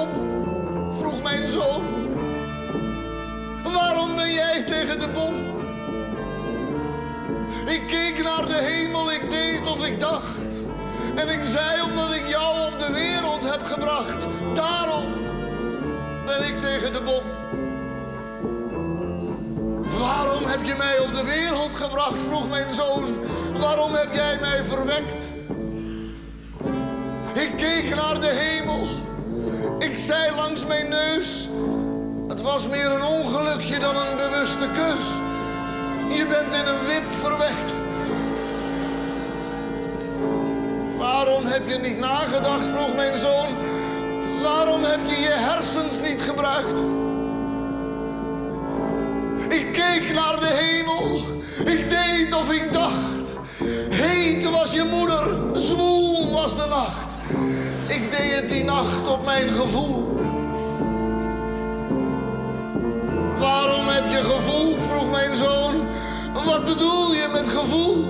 Waarom? Vroeg mijn zoon. Waarom ben jij tegen de bom? Ik keek naar de hemel, ik deed of ik dacht. En ik zei omdat ik jou op de wereld heb gebracht. Daarom ben ik tegen de bom. Waarom heb je mij op de wereld gebracht, vroeg mijn zoon. Waarom heb jij mij verwekt? Ik keek naar de hemel. Ik zei langs mijn neus. Het was meer een ongelukje dan een bewuste keus. Je bent in een wip verwekt. Waarom heb je niet nagedacht, vroeg mijn zoon. Waarom heb je je hersens niet gebruikt? Ik keek naar de hemel. Ik deed of ik dacht. Heet was je moeder, zwoel was de nacht. Ik deed het die nacht op mijn gevoel. Waarom heb je gevoeld, vroeg mijn zoon. Wat bedoel je met gevoel?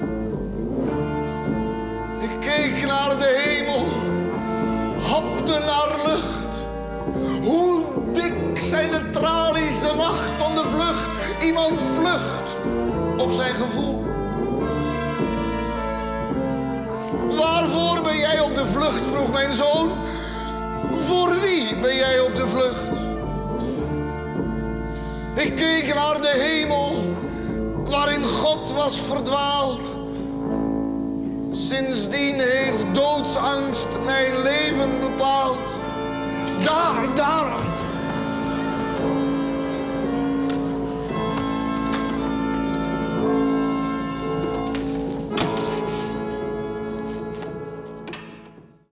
Ik keek naar de hemel, hapte naar lucht. Hoe dik zijn de tralies de nacht van de vlucht? Iemand vlucht op zijn gevoel. Waarvoor ben jij op de vlucht, vroeg mijn zoon. Voor wie ben jij op de vlucht? Ik keek naar de hemel, waarin God was verdwaald. Sindsdien heeft doodsangst mijn leven bepaald. Daar